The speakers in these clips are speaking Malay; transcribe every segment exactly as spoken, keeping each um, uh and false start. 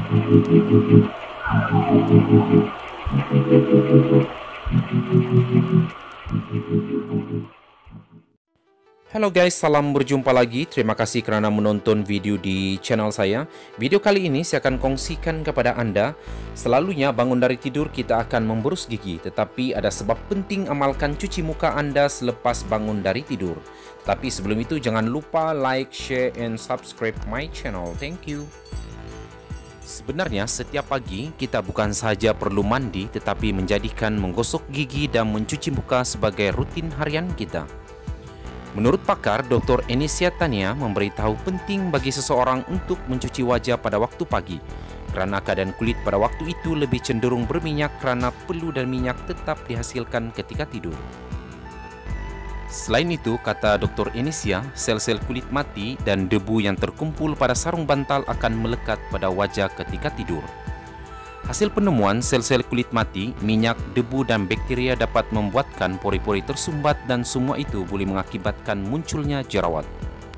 Halo guys, salam berjumpa lagi. Terima kasih kerana menonton video di channel saya. Video kali ini saya akan kongsikan kepada Anda. Selalunya bangun dari tidur kita akan memberus gigi, tetapi ada sebab penting amalkan cuci muka Anda selepas bangun dari tidur. Tapi sebelum itu jangan lupa like, share, and subscribe my channel. Thank you. Sebenarnya setiap pagi kita bukan sahaja perlu mandi, tetapi menjadikan menggosok gigi dan mencuci muka sebagai rutin harian kita. Menurut pakar, Doktor Enesia Tania memberitahu penting bagi seseorang untuk mencuci wajah pada waktu pagi kerana keadaan kulit pada waktu itu lebih cenderung berminyak kerana peluh dan minyak tetap dihasilkan ketika tidur. Selain itu, kata Doktor Enesia, sel-sel kulit mati dan debu yang terkumpul pada sarung bantal akan melekat pada wajah ketika tidur. Hasil penemuan sel-sel kulit mati, minyak, debu dan bakteria dapat membuatkan pori-pori tersumbat dan semua itu boleh mengakibatkan munculnya jerawat.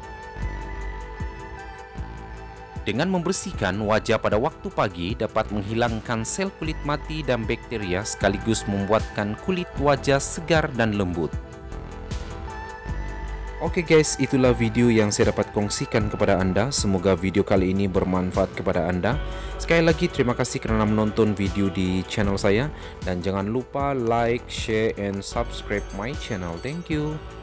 Dengan membersihkan wajah pada waktu pagi dapat menghilangkan sel kulit mati dan bakteria sekaligus membuatkan kulit wajah segar dan lembut. Oke guys, itulah video yang saya dapat kongsikan kepada Anda. Semoga video kali ini bermanfaat kepada Anda. Sekali lagi terima kasih kerana menonton video di channel saya. Dan jangan lupa like, share, and subscribe my channel. Thank you.